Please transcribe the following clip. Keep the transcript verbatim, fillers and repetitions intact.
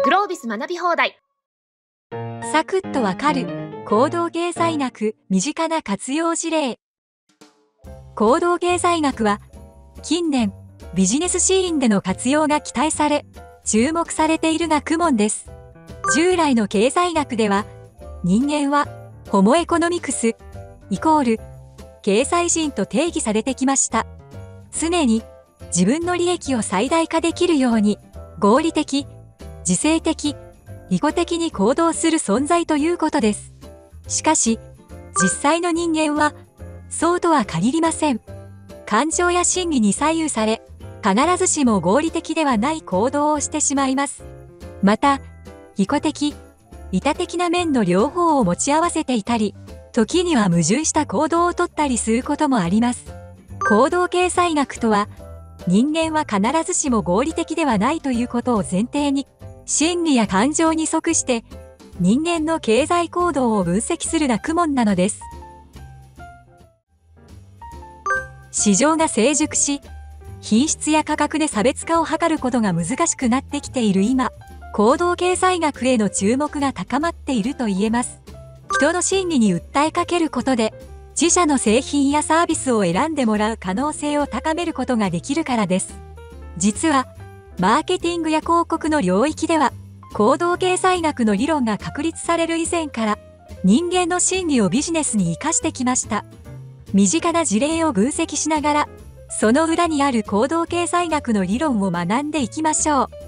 グロービス学び放題。 サクッとわかる行動経済学身近な活用事例。行動経済学は近年ビジネスシーンでの活用が期待され注目されている学問です。従来の経済学では人間はホモエコノミクスイコール経済人と定義されてきました。常に自分の利益を最大化できるように合理的、自制的、利己的に行動する存在ということです。しかし、実際の人間はそうとは限りません。感情や心理に左右され、必ずしも合理的ではない行動をしてしまいます。また、利己的、利他的な面の両方を持ち合わせていたり、時には矛盾した行動をとったりすることもあります。行動経済学とは、人間は必ずしも合理的ではないということを前提に、心理や感情に即して人間の経済行動を分析する学問なのです。市場が成熟し、品質や価格で差別化を図ることが難しくなってきている今、行動経済学への注目が高まっていると言えます。人の心理に訴えかけることで、自社の製品やサービスを選んでもらう可能性を高めることができるからです。実は、マーケティングや広告の領域では、行動経済学の理論が確立される以前から、人間の心理をビジネスに生かしてきました。身近な事例を分析しながら、その裏にある行動経済学の理論を学んでいきましょう。